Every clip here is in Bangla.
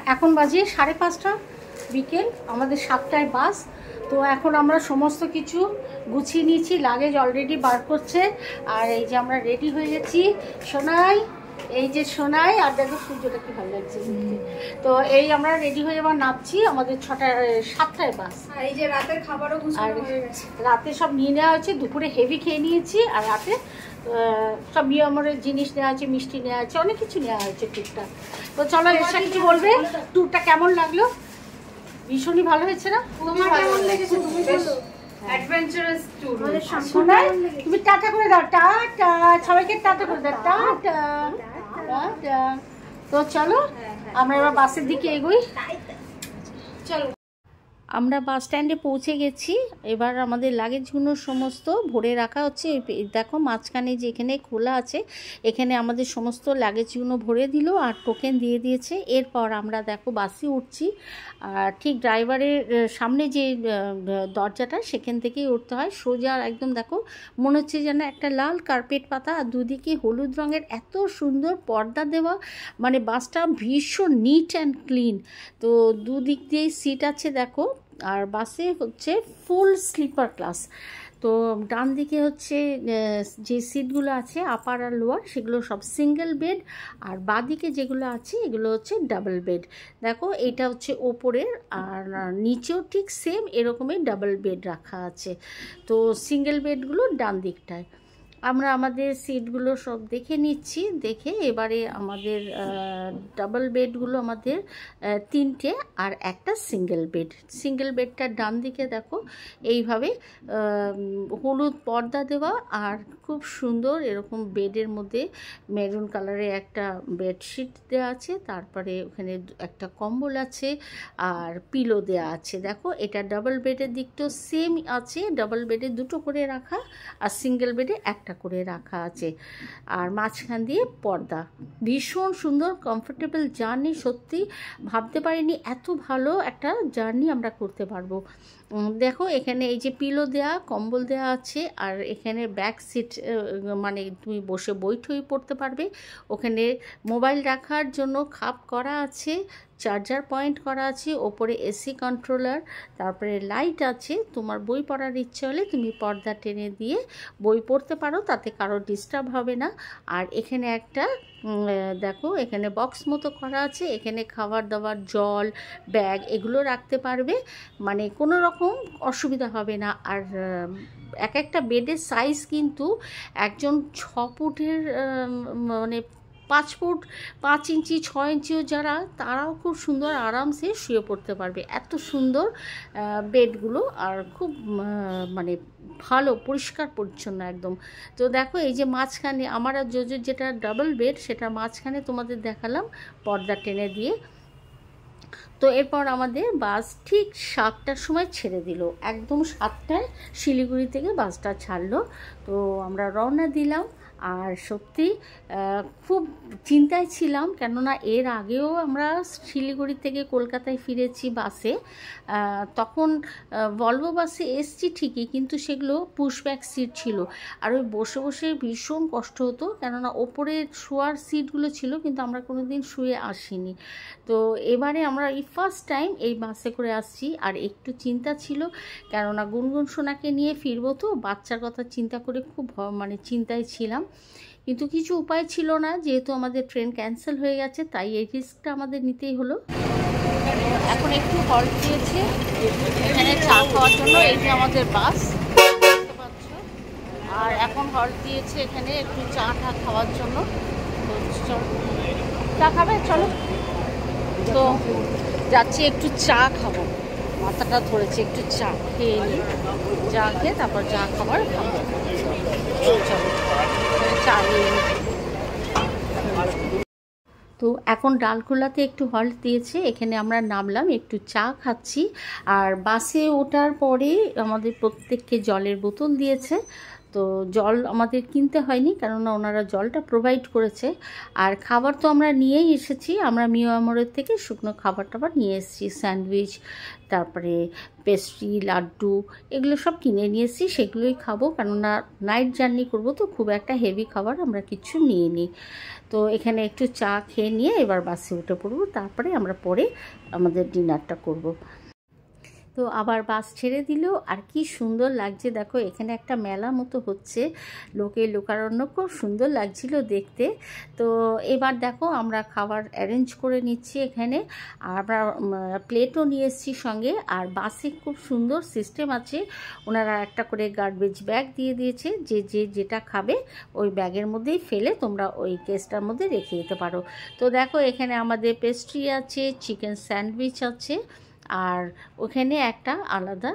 এখন বাজে 5:30 বিকেল, আমাদের 7টায় বাস। তো এখন আমরা সমস্ত কিছু গুছিয়ে নিয়েছি, লাগেজ অলরেডি বার করছে। আর এই যে আমরা রেডি হয়ে গেছি। সোনাই, এই যে সোনাই, আর দেখো সূর্যটা কি ভালো লাগছে। তো এই আমরা রেডি হয়ে এবার নামছি, আমাদের 7টায় বাস। আর এই যে রাতের খাবারও গুছানো হয়ে গেছে, রাতে সব নিয়ে নেওয়া হয়েছে। দুপুরে হেভি খেয়ে নিয়েছি, আর রাতে সব নিয়মের জিনিস নেওয়া হয়েছে, মিষ্টি নেওয়া হয়েছে, অনেক কিছু নেওয়া হয়েছে টুকটাক। তো চলো এসে কিছু বলবে, ট্যুরটা কেমন লাগলো? ভীষণই ভালো হয়েছে না? তোমার কেমন লেগেছে তুমি বলো? Adventurous tour. তুমি টাটা করে দাও, টাটা সবাইকে টাটা করে দাও, টাটা টাটা। তো চলো আমরা এবার বাসের দিকে এগোই। চলো, আমরা বাস স্ট্যান্ডে পৌঁছে গেছি। এবার আমাদের লাগেজগুলো সমস্ত ভরে রাখা হচ্ছে। দেখো মাঝখানে যেখানে খোলা আছে, এখানে আমাদের সমস্ত লাগেজগুলো ভরে দিল আর টোকেন দিয়ে দিয়েছে। এরপর আমরা দেখো বাসে উঠছি। আর ঠিক ড্রাইভারের সামনে যে দরজাটা, সেখান থেকেই উঠতে হয় সোজা। একদম দেখো মনে হচ্ছে যেন একটা লাল কার্পেট পাতা, আর দুদিকে হলুদ রঙের এত সুন্দর পর্দা দেওয়া। মানে বাসটা ভীষণ নিট অ্যান্ড ক্লিন। তো দুদিক দিয়েই সিট আছে দেখো। আর বাসে হচ্ছে ফুল স্লিপার ক্লাস। তো ডান দিকে হচ্ছে যে সিটগুলো আছে আপার আর লোয়ার, সেগুলো সব সিঙ্গেল বেড। আর বাঁ দিকে যেগুলো আছে এগুলো হচ্ছে ডাবল বেড। দেখো এটা হচ্ছে ওপরের, আর নিচেও ঠিক সেম এরকমই ডাবল বেড রাখা আছে। তো সিঙ্গেল বেডগুলো ডান দিকটায়। আমরা আমাদের সিটগুলো সব দেখে নিচ্ছি। দেখে এবারে আমাদের ডাবল বেডগুলো আমাদের 3টে, আর একটা সিঙ্গেল বেড। সিঙ্গেল বেডটা ডান দিকে দেখো এইভাবে হলুদ পর্দা দেওয়া, আর খুব সুন্দর এরকম বেডের মধ্যে মেরুন কালারের একটা বেডশিট দেওয়া আছে। তারপরে ওখানে একটা কম্বল আছে, আর পিলো দেওয়া আছে। দেখো এটা ডাবল বেডের দিকটাও সেম আছে, ডাবল বেডে 2টো করে রাখা, আর সিঙ্গেল বেডে একটা করে রাখা আছে। আর মাঝখান দিয়ে পর্দা। ভীষণ সুন্দর কমফোর্টেবল জার্নি। সত্যি ভাবতে পারিনি এত ভালো একটা জার্নি আমরা করতে পারবো। দেখো এখানে এই যে পিলো দেয়া, কম্বল দেওয়া আছে, আর এখানে ব্যাক সিট, মানে তুমি বসে বই পড়তে পারবে। ওখানে মোবাইল রাখার জন্য খাপ করা আছে, চার্জার পয়েন্ট করা আছে, ওপরে এসি কন্ট্রোলার, তারপরে লাইট আছে। তোমার বই পড়ার ইচ্ছে হলে তুমি পর্দা টেনে দিয়ে বই পড়তে পারো, তাতে কারো ডিস্টার্ব হবে না। আর এখানে একটা দেখো এখানে বক্স মতো করা আছে, এখানে খাবার দাবার, জল, ব্যাগ এগুলো রাখতে পারবে, মানে কোনো রকম অসুবিধা হবে না। আর এক একটা বেডের সাইজ কিন্তু একজন 6 ফুটের, মানে 5 ফুট 5 ইঞ্চি 6 ইঞ্চিও যারা, তারাও খুব সুন্দর আরামসে শুয়ে পড়তে পারবে। এত সুন্দর বেডগুলো, আর খুব মানে ভালো, পরিষ্কার পরিচ্ছন্ন একদম। তো দেখো এই যে মাঝখানে আমার আর জোজোর যেটা ডাবল বেড, সেটা মাঝখানে তোমাদের দেখালাম পর্দা টেনে দিয়ে। তো এরপর আমাদের বাস ঠিক 7টার সময় ছেড়ে দিল। একদম 7টায় শিলিগুড়ি থেকে বাসটা ছাড়লো। তো আমরা রওনা দিলাম। আর সত্যি খুব চিন্তায় ছিলাম, কেননা এর আগেও আমরা শিলিগুড়ি থেকে কলকাতায় ফিরেছি বাসে। তখন ভলভো বাসে এসছি ঠিকই, কিন্তু সেগুলো পুশব্যাক সিট ছিল। আর ওই বসে বসে ভীষণ কষ্ট হতো, কেননা ওপরে শোয়ার সিটগুলো ছিল, কিন্তু আমরা কোনো দিন শুয়ে আসিনি। তো এবারে আমরা এই ফার্স্ট টাইম এই বাসে করে আসছি। আর একটু চিন্তা ছিল, কেননা গুনগুন সোনাকে নিয়ে ফিরবো, তো বাচ্চার কথা চিন্তা করে খুব মানে চিন্তায় ছিলাম। কিন্তু কিছু উপায় ছিল না, যেহেতু আমাদের ট্রেন ক্যান্সেল হয়ে গেছে, তাই এই রিস্কটা আমাদের নিতেই হলো। এখন একটু হল্ট দিয়েছে এখানে চা খাওয়ার জন্য। এই যে আমাদের বাস, দেখতে পাচ্ছ। আর এখন হল্ট দিয়েছে এখানে একটু চা খাওয়ার জন্য। চা খাবে? চলো। তো যাচ্ছি একটু চা খাবো, মাথাটা ধরেছে, একটু চা খেয়ে নিই। চা খেয়ে তারপর চা খাবার খাবো। চলো চা নিয়ে। তো এখন ডালখোলাতে একটু হল্ট দিয়েছে, এখানে আমরা নামলাম, একটু চা খাচ্ছি। আর বাসে ওঠার পরে আমাদের প্রত্যেককে জলের বোতল দিয়েছে। তো জল আমাদের কিনতে হয়নি, কেননা ওনারা জলটা প্রোভাইড করেছে। আর খাবার তো আমরা নিয়েই এসেছি, আমরা মিয়ামরের থেকে শুকনো খাবার টাবার নিয়ে এসেছি, স্যান্ডউইচ, তারপরে পেস্ট্রি, লাড্ডু, এগুলো সব কিনে নিয়ে এসেছি, সেগুলোই খাবো, কেননা নাইট জার্নি করবো তো খুব একটা হেভি খাবার আমরা কিছু নিয়ে নিই। তো এখানে একটু চা খেয়ে নিয়ে এবার বাসে উঠে পড়বো, তারপরে আমরা পরে আমাদের ডিনারটা করব। তো আবার বাস ছেড়ে দিল, আর কি সুন্দর লাগছে দেখো, এখানে একটা মেলা মতো হচ্ছে, লোকারণ্য, খুব সুন্দর লাগছিল দেখতে। তো এবার দেখো আমরা খাবার অ্যারেঞ্জ করে নিচ্ছি এখানে, আর আমরা প্লেটও নিয়ে এসেছি সঙ্গে। আর বাসে খুব সুন্দর সিস্টেম আছে, ওনারা একটা করে গার্বেজ ব্যাগ দিয়ে দিয়েছে, যেটা খাবে ওই ব্যাগের মধ্যেই ফেলে তোমরা ওই কেসটার মধ্যে রেখে দিতে পারো। তো দেখো এখানে আমাদের পেস্ট্রি আছে, চিকেন স্যান্ডউইচ আছে, আর ওখানে একটা আলাদা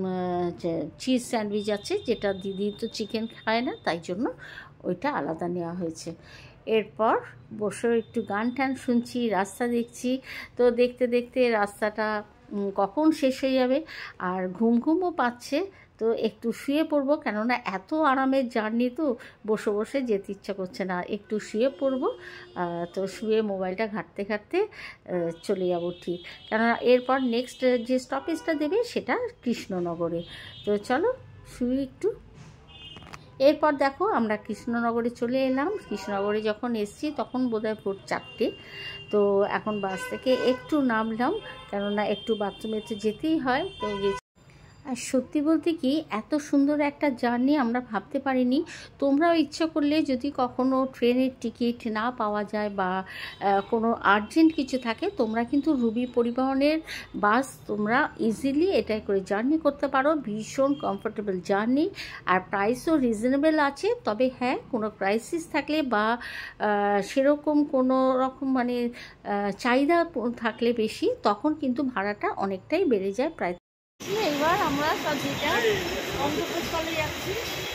চিজ স্যান্ডউইচ আছে, যেটা দিদি তো চিকেন খায় না, তাই জন্য ওইটা আলাদা নেওয়া হয়েছে। এরপর বসে একটু গান টান শুনছি, রাস্তা দেখছি। তো দেখতে দেখতে রাস্তাটা কখন শেষ হয়ে যাবে, আর ঘুমও পাচ্ছে। তো একটু শুয়ে পড়বো, কেননা এত আরামের জার্নি তো বসে বসে যেতে ইচ্ছা করছে না, একটু শুয়ে পড়বো। তো শুয়ে মোবাইলটা ঘাঁটতে ঘাঁটতে চলে যাবো ঠিক, কেননা এরপর নেক্সট যে স্টপেজটা দেবে সেটা কৃষ্ণনগরে। তো চলো শুয়ে একটু। এরপর দেখো আমরা কৃষ্ণনগরে চলে এলাম। কৃষ্ণনগরে যখন এসছি তখন বোধহয় ভোর 4টে। তো এখন বাস থেকে একটু নামলাম, কেননা একটু বাথরুমে তো যেতেই হয়। তো আর সত্যি বলতে কি, এত সুন্দর একটা জার্নি আমরা ভাবতে পারিনি। তোমরাও ইচ্ছা করলে যদি কখনো ট্রেনের টিকিট না পাওয়া যায় বা কোনো আর্জেন্ট কিছু থাকে, তোমরা কিন্তু রুবি পরিবহনের বাস তোমরা ইজিলি এটাই করে জার্নি করতে পারো। ভীষণ কমফোর্টেবল জার্নি, আর প্রাইসও রিজনেবল আছে। তবে হ্যাঁ, কোনো ক্রাইসিস থাকলে বা সেরকম কোনো রকম মানে চাহিদা থাকলে বেশি, তখন কিন্তু ভাড়াটা অনেকটাই বেড়ে যায়। প্রায় এবার আমরা সব যেটা অন্তঃস্থলে যাচ্ছি,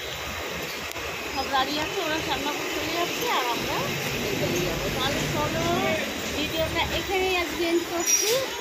সব দাঁড়িয়ে আছে, ওরা সামনাপুর চলে যাচ্ছে আর আমরা চলে যাবো। তাহলে চলো ভিডিওটা এখানেই আজকে এন্ড করছি।